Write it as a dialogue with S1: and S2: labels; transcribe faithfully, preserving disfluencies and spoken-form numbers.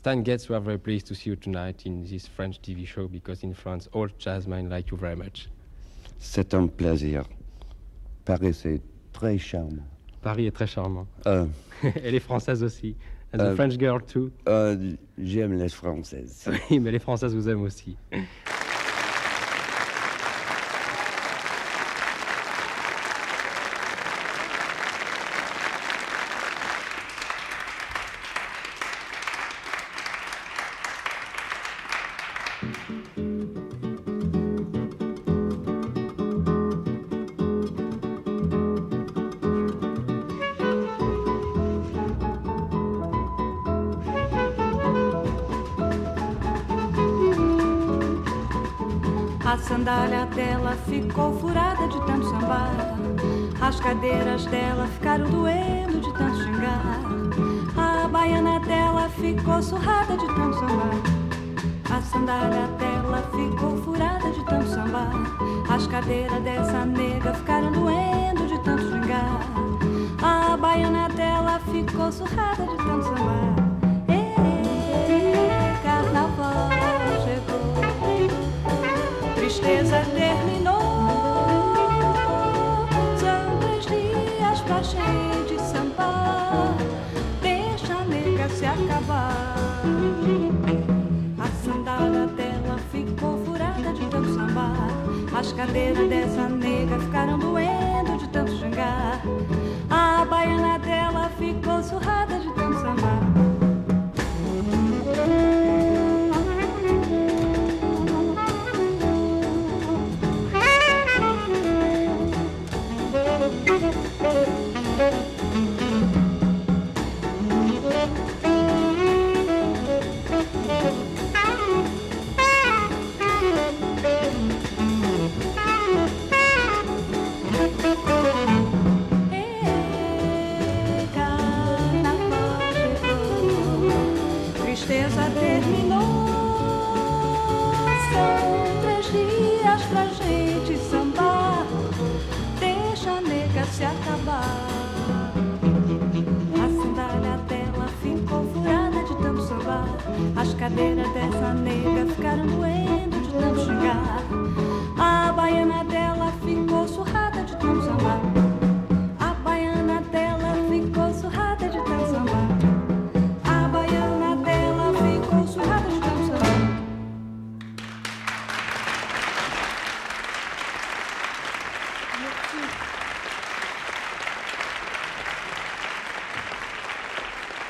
S1: Stan Getz, we are very pleased to see you tonight in this French T V show, because in France, all jazzmen like you very much.
S2: C'est un plaisir. Paris, c'est très charmant.
S1: Paris est très charmant.
S2: Euh,
S1: Et les Françaises aussi. And
S2: euh,
S1: the French girl too.
S2: euh, J'aime les Françaises.
S1: Oui, mais les Françaises vous aiment aussi.
S3: A sandália dela ficou furada de tanto sambar. As cadeiras dela ficaram doendo de tanto xingar. A baiana dela ficou surrada de tanto sambar. A sandália dela ficou furada de tanto sambar. As cadeiras dessa nega ficaram doendo de tanto xingar. A baiana dela ficou surrada de tanto sambar. Ei, carnaval chegou, tristeza terminou. São três dias pra gente sambar. Deixa a nega se acabar. A sandália dela ficou furada de tanto sambar. As cadeiras dessa nega ficaram doendo de tanto xingar. A